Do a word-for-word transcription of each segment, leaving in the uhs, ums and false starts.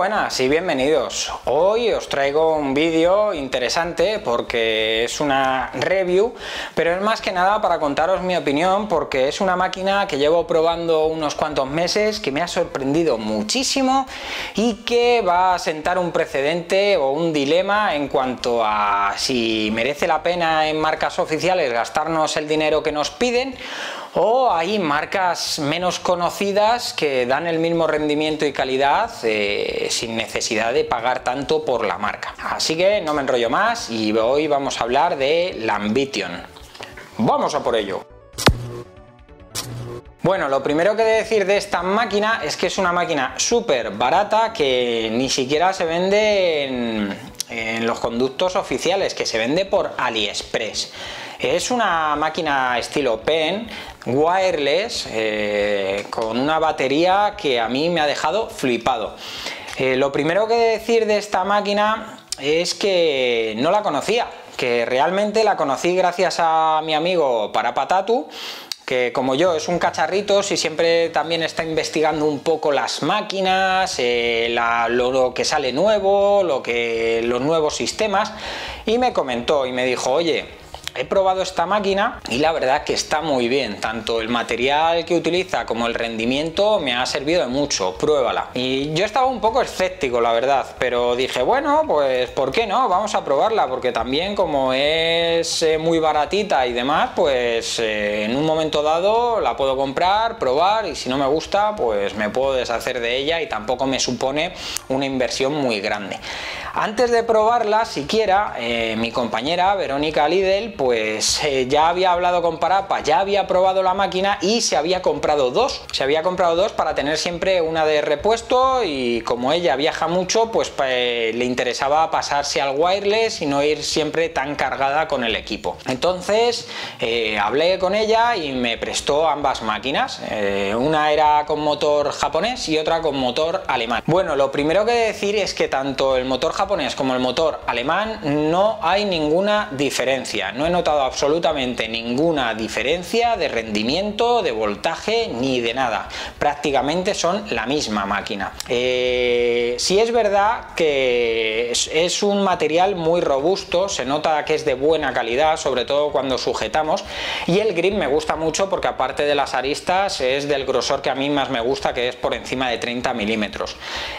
buenas y bienvenidos. Hoy os traigo un vídeo interesante porque es una review, pero es más que nada para contaros mi opinión porque es una máquina que llevo probando unos cuantos meses, que me ha sorprendido muchísimo y que va a sentar un precedente o un dilema en cuanto a si merece la pena en marcas oficiales gastarnos el dinero que nos piden, o hay marcas menos conocidas que dan el mismo rendimiento y calidad eh, sin necesidad de pagar tanto por la marca. Así que no me enrollo más y hoy vamos a hablar de la Ambition. ¡Vamos a por ello! Bueno, lo primero que he de decir de esta máquina es que es una máquina súper barata que ni siquiera se vende en, en los conductos oficiales, que se vende por AliExpress. Es una máquina estilo pen, wireless, eh, con una batería que a mí me ha dejado flipado. Eh, lo primero que he de decir de esta máquina es que no la conocía, que realmente la conocí gracias a mi amigo Parapatatu, que como yo es un cacharrito y siempre también está investigando un poco las máquinas, eh, la, lo, lo que sale nuevo, lo que, los nuevos sistemas, y me comentó y me dijo: oye, he probado esta máquina y la verdad que está muy bien, tanto el material que utiliza como el rendimiento me ha servido de mucho, pruébala. Y yo estaba un poco escéptico, la verdad, pero dije, bueno, pues ¿por qué no? Vamos a probarla, porque también como es eh, muy baratita y demás, pues eh, en un momento dado la puedo comprar, probar, y si no me gusta, pues me puedo deshacer de ella y tampoco me supone una inversión muy grande. Antes de probarla siquiera, eh, mi compañera Verónica Lidl pues eh, ya había hablado con Parapa, ya había probado la máquina y se había comprado dos. Se había comprado dos para tener siempre una de repuesto, y como ella viaja mucho, pues eh, le interesaba pasarse al wireless y no ir siempre tan cargada con el equipo. Entonces eh, hablé con ella y me prestó ambas máquinas. Eh, una era con motor japonés y otra con motor alemán. Bueno, lo primero que he de decir es que tanto el motor japonés como el motor alemán no hay ninguna diferencia. No he notado absolutamente ninguna diferencia de rendimiento, de voltaje ni de nada. Prácticamente son la misma máquina. Eh, sí es verdad que es, es un material muy robusto, se nota que es de buena calidad, sobre todo cuando sujetamos, y el grip me gusta mucho porque aparte de las aristas es del grosor que a mí más me gusta, que es por encima de treinta milímetros.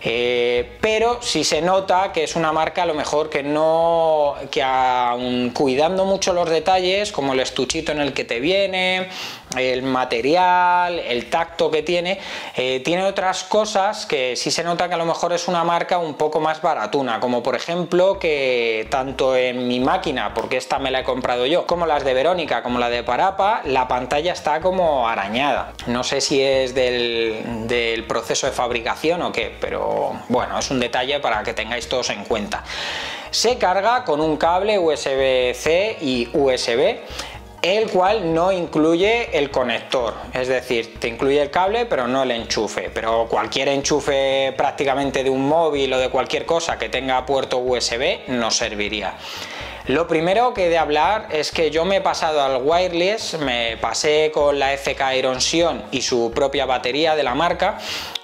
Eh, pero sí se nota que es una marca a lo mejor que no, que aun cuidando mucho los detalles, como el estuchito en el que te viene, el material, el tacto que tiene, eh, tiene otras cosas que sí se nota que a lo mejor es una marca un poco más baratuna, como por ejemplo que tanto en mi máquina, porque esta me la he comprado yo, como las de Verónica, como la de Parapa, la pantalla está como arañada. No sé si es del, del proceso de fabricación o qué, pero bueno, es un detalle para que tengáis todos en cuenta. Se carga con un cable U S B C y U S B, el cual no incluye el conector, es decir, te incluye el cable pero no el enchufe, pero cualquier enchufe prácticamente de un móvil o de cualquier cosa que tenga puerto U S B nos serviría. Lo primero que he de hablar es que yo me he pasado al wireless, me pasé con la F K Iron Sion y su propia batería de la marca,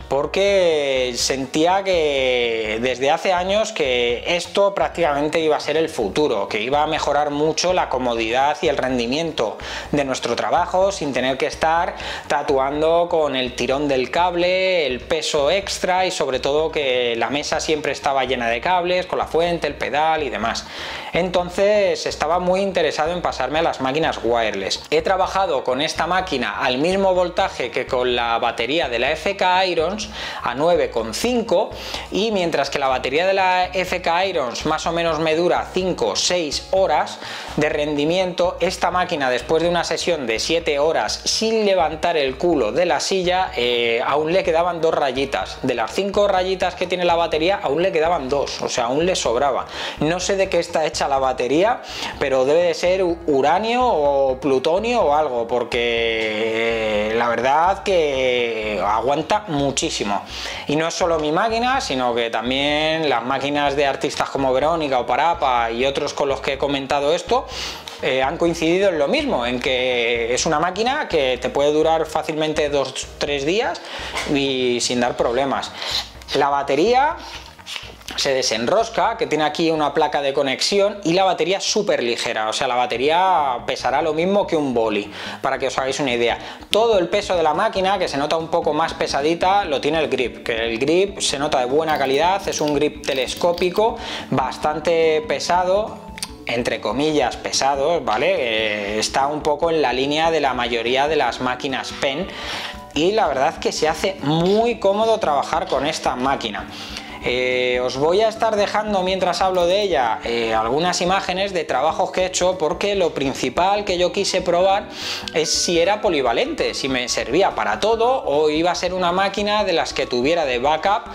porque sentía que desde hace años que esto prácticamente iba a ser el futuro, que iba a mejorar mucho la comodidad y el rendimiento de nuestro trabajo sin tener que estar tatuando con el tirón del cable, el peso extra, y sobre todo que la mesa siempre estaba llena de cables, con la fuente, el pedal y demás. Entonces estaba muy interesado en pasarme a las máquinas wireless. He trabajado con esta máquina al mismo voltaje que con la batería de la F K Irons, a nueve coma cinco, y mientras que la batería de la F K Irons más o menos me dura cinco o seis horas de rendimiento, esta máquina después de una sesión de siete horas sin levantar el culo de la silla, eh, aún le quedaban dos rayitas. De las cinco rayitas que tiene la batería aún le quedaban dos, o sea, aún le sobraba. No sé de qué está hecha la batería, pero debe de ser uranio o plutonio o algo, porque eh, la verdad que aguanta muchísimo. Y no es solo mi máquina, sino que también las máquinas de artistas como Verónica o Parapa y otros con los que he comentado esto eh, han coincidido en lo mismo, en que es una máquina que te puede durar fácilmente dos tres días y sin dar problemas. La batería se desenrosca, que tiene aquí una placa de conexión, y la batería es súper ligera, o sea, la batería pesará lo mismo que un boli, para que os hagáis una idea. Todo el peso de la máquina, que se nota un poco más pesadita, lo tiene el grip, que el grip se nota de buena calidad, es un grip telescópico, bastante pesado, entre comillas pesados, ¿vale? Eh, está un poco en la línea de la mayoría de las máquinas pen, y la verdad que se hace muy cómodo trabajar con esta máquina. Eh, os voy a estar dejando, mientras hablo de ella, eh, algunas imágenes de trabajos que he hecho, porque lo principal que yo quise probar es si era polivalente, si me servía para todo o iba a ser una máquina de las que tuviera de backup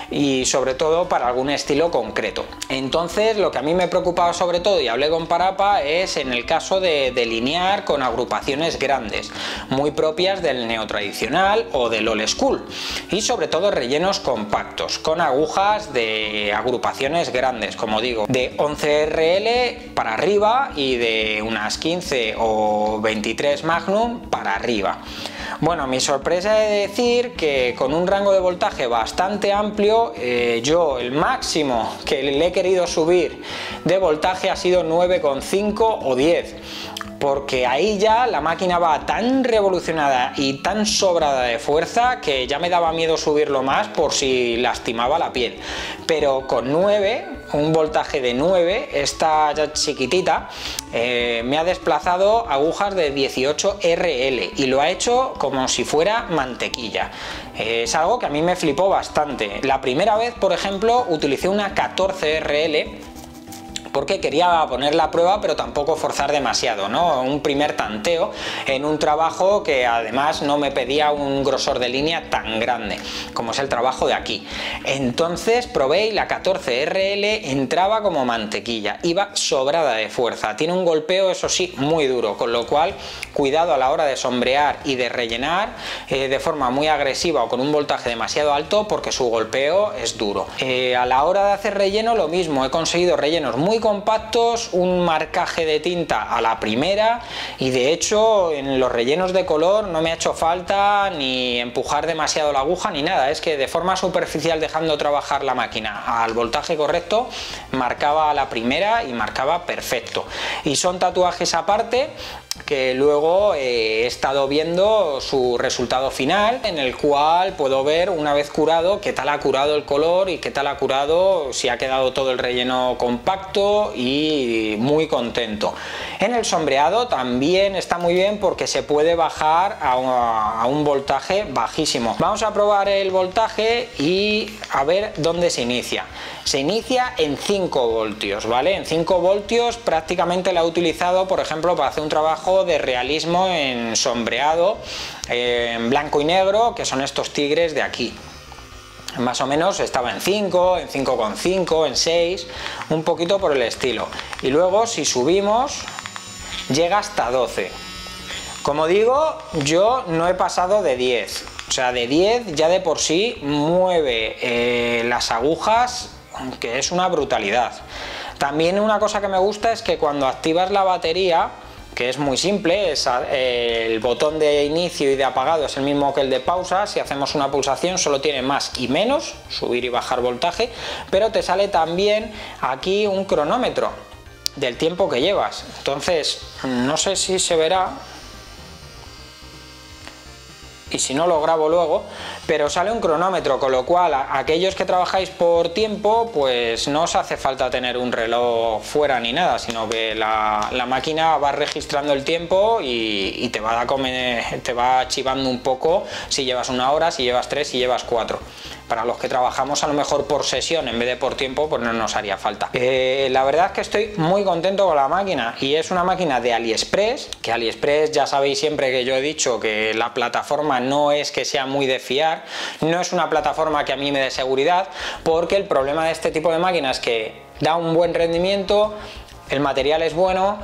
y sobre todo para algún estilo concreto. Entonces lo que a mí me preocupaba sobre todo, y hablé con Parappa, es en el caso de delinear con agrupaciones grandes, muy propias del neotradicional o del old school, y sobre todo rellenos compactos, con agujas de agrupaciones grandes, como digo, de once R L para arriba y de unas quince o veintitrés Magnum para arriba. Bueno, mi sorpresa es decir que con un rango de voltaje bastante amplio, eh, yo el máximo que le he querido subir de voltaje ha sido nueve coma cinco o diez, porque ahí ya la máquina va tan revolucionada y tan sobrada de fuerza que ya me daba miedo subirlo más por si lastimaba la piel. Pero con nueve, un voltaje de nueve, esta ya chiquitita, eh, me ha desplazado agujas de dieciocho R L y lo ha hecho como si fuera mantequilla. Eh, es algo que a mí me flipó bastante. La primera vez, por ejemplo, utilicé una catorce R L, porque quería poner la prueba pero tampoco forzar demasiado, ¿no? Un primer tanteo en un trabajo que además no me pedía un grosor de línea tan grande como es el trabajo de aquí. Entonces probé y la catorce R L entraba como mantequilla, iba sobrada de fuerza, tiene un golpeo eso sí muy duro, con lo cual cuidado a la hora de sombrear y de rellenar eh, de forma muy agresiva o con un voltaje demasiado alto, porque su golpeo es duro. Eh, a la hora de hacer relleno lo mismo, he conseguido rellenos muy compactos, un marcaje de tinta a la primera, y de hecho en los rellenos de color no me ha hecho falta ni empujar demasiado la aguja ni nada, es que de forma superficial, dejando trabajar la máquina al voltaje correcto, marcaba a la primera y marcaba perfecto. Y son tatuajes aparte que luego eh, he estado viendo su resultado final, en el cual puedo ver una vez curado qué tal ha curado el color y qué tal ha curado, si ha quedado todo el relleno compacto, y muy contento. En el sombreado también está muy bien porque se puede bajar a un, a un voltaje bajísimo. Vamos a probar el voltaje y a ver dónde se inicia. Se inicia en cinco voltios, ¿vale? En cinco voltios prácticamente la he utilizado, por ejemplo, para hacer un trabajo de realismo en sombreado, eh, en blanco y negro, que son estos tigres de aquí. Más o menos estaba en cinco, en cinco coma cinco, en seis, un poquito por el estilo. Y luego si subimos llega hasta doce. Como digo, yo no he pasado de diez. O sea, de diez ya de por sí mueve eh, las agujas, que es una brutalidad. También una cosa que me gusta es que cuando activas la batería, que es muy simple, es el botón de inicio y de apagado es el mismo que el de pausa. Si hacemos una pulsación solo tiene más y menos, subir y bajar voltaje, pero te sale también aquí un cronómetro del tiempo que llevas. Entonces no sé si se verá, y si no lo grabo luego, pero sale un cronómetro, con lo cual a aquellos que trabajáis por tiempo, pues no os hace falta tener un reloj fuera ni nada, sino que la, la máquina va registrando el tiempo y, y te va a comer, te va chivando un poco si llevas una hora, si llevas tres, si llevas cuatro. Para los que trabajamos a lo mejor por sesión en vez de por tiempo, pues no nos haría falta. Eh, la verdad es que estoy muy contento con la máquina, y es una máquina de AliExpress, que AliExpress ya sabéis siempre que yo he dicho que la plataforma no es que sea muy de fiar, no es una plataforma que a mí me dé seguridad, porque el problema de este tipo de máquinas es que da un buen rendimiento, el material es bueno,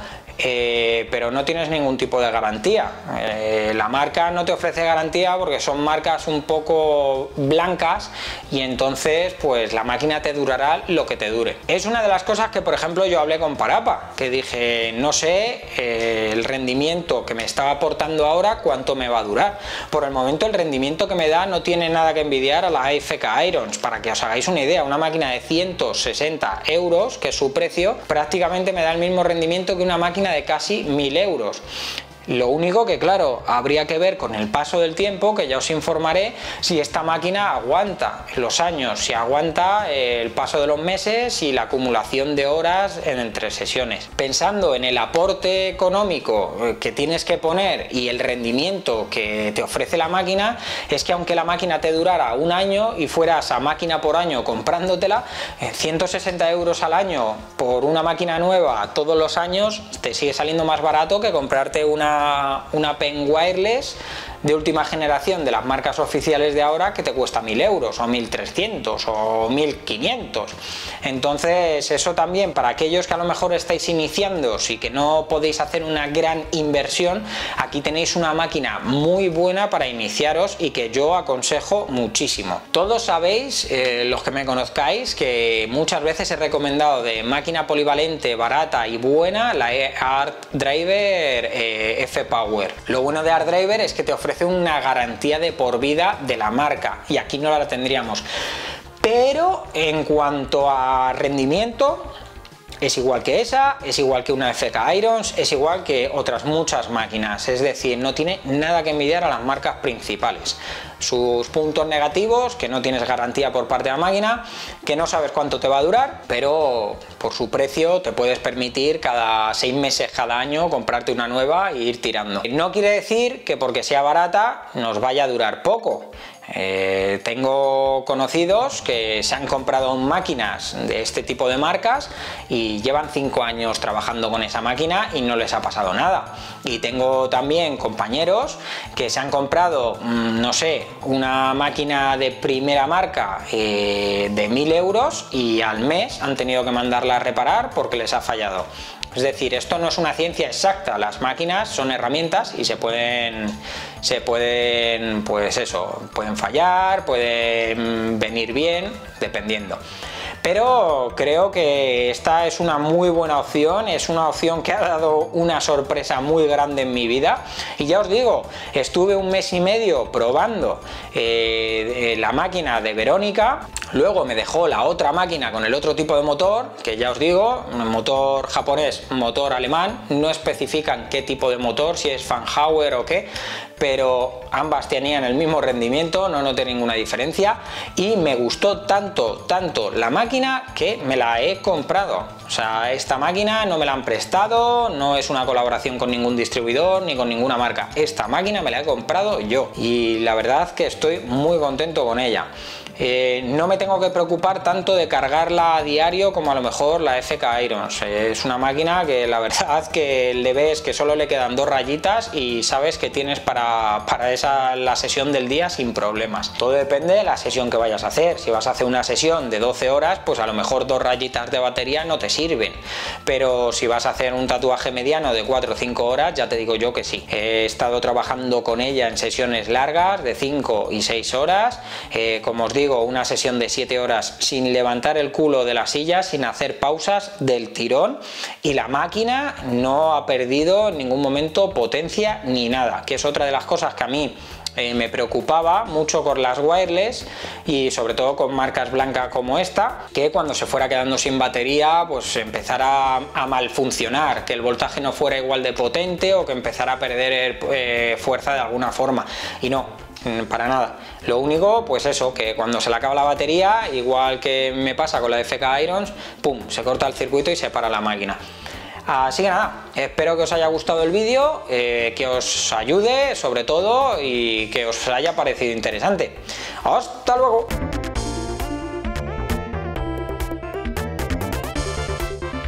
eh, pero no tienes ningún tipo de garantía. Eh, la marca no te ofrece garantía porque son marcas un poco blancas y entonces pues la máquina te durará lo que te dure. Es una de las cosas que, por ejemplo, yo hablé con Parapa, que dije, no sé eh, el rendimiento que me está aportando ahora cuánto me va a durar. Por el momento el rendimiento que me da no tiene nada que envidiar a la A F K Irons. Para que os hagáis una idea, una máquina de ciento sesenta euros, que es su precio, prácticamente me da el mismo rendimiento que una máquina de casi mil euros. Lo único que, claro, habría que ver con el paso del tiempo, que ya os informaré, si esta máquina aguanta los años, si aguanta el paso de los meses y la acumulación de horas en entre sesiones. Pensando en el aporte económico que tienes que poner y el rendimiento que te ofrece la máquina, es que aunque la máquina te durara un año y fueras a máquina por año comprándotela, ciento sesenta euros al año por una máquina nueva todos los años, te sigue saliendo más barato que comprarte una una pen wireless de última generación de las marcas oficiales de ahora, que te cuesta mil euros o mil trescientos o mil quinientos. Entonces eso también, para aquellos que a lo mejor estáis iniciando y que no podéis hacer una gran inversión, aquí tenéis una máquina muy buena para iniciaros y que yo aconsejo muchísimo. Todos sabéis, eh, los que me conozcáis, que muchas veces he recomendado de máquina polivalente, barata y buena, la Art Driver eh, F-Power. Lo bueno de Art Driver es que te ofrece una garantía de por vida de la marca y aquí no la tendríamos, pero en cuanto a rendimiento es igual que esa, es igual que una A F K Irons, es igual que otras muchas máquinas, es decir, no tiene nada que envidiar a las marcas principales. Sus puntos negativos, que no tienes garantía por parte de la máquina, que no sabes cuánto te va a durar, pero por su precio te puedes permitir cada seis meses, cada año, comprarte una nueva e ir tirando. No quiere decir que porque sea barata nos vaya a durar poco. Eh, tengo conocidos que se han comprado máquinas de este tipo de marcas y llevan cinco años trabajando con esa máquina y no les ha pasado nada. Y tengo también compañeros que se han comprado, no sé, una máquina de primera marca eh, de mil euros y al mes han tenido que mandarla a reparar porque les ha fallado. Es decir, esto no es una ciencia exacta, las máquinas son herramientas y se pueden, se pueden, pues eso, pueden fallar, pueden venir bien, dependiendo. Pero creo que esta es una muy buena opción, es una opción que ha dado una sorpresa muy grande en mi vida. Y ya os digo, estuve un mes y medio probando eh, la máquina de Verónica, luego me dejó la otra máquina con el otro tipo de motor, que ya os digo, un motor japonés, motor alemán, no especifican qué tipo de motor, si es Fanhauer o qué, pero ambas tenían el mismo rendimiento, no noté ninguna diferencia y me gustó tanto, tanto la máquina que me la he comprado. O sea, esta máquina no me la han prestado, no es una colaboración con ningún distribuidor ni con ninguna marca. Esta máquina me la he comprado yo y la verdad que estoy muy contento con ella. Eh, no me tengo que preocupar tanto de cargarla a diario como a lo mejor la F K Irons. Eh, es una máquina que la verdad que le ves que solo le quedan dos rayitas y sabes que tienes para, para esa, la sesión del día sin problemas. Todo depende de la sesión que vayas a hacer. Si vas a hacer una sesión de doce horas, pues a lo mejor dos rayitas de batería no te sirven. Pero si vas a hacer un tatuaje mediano de cuatro o cinco horas, ya te digo yo que sí. He estado trabajando con ella en sesiones largas de cinco y seis horas. Eh, como os digo, una sesión de siete horas sin levantar el culo de la silla, sin hacer pausas, del tirón, y la máquina no ha perdido en ningún momento potencia ni nada, que es otra de las cosas que a mí eh, me preocupaba mucho con las wireless y sobre todo con marcas blancas como esta, que cuando se fuera quedando sin batería pues empezara a, a mal funcionar, que el voltaje no fuera igual de potente o que empezara a perder eh, fuerza de alguna forma, y no, para nada. Lo único, pues eso, que cuando se le acaba la batería, igual que me pasa con la F K Irons, pum, se corta el circuito y se para la máquina. Así que nada, espero que os haya gustado el vídeo, eh, que os ayude sobre todo y que os haya parecido interesante. ¡Hasta luego!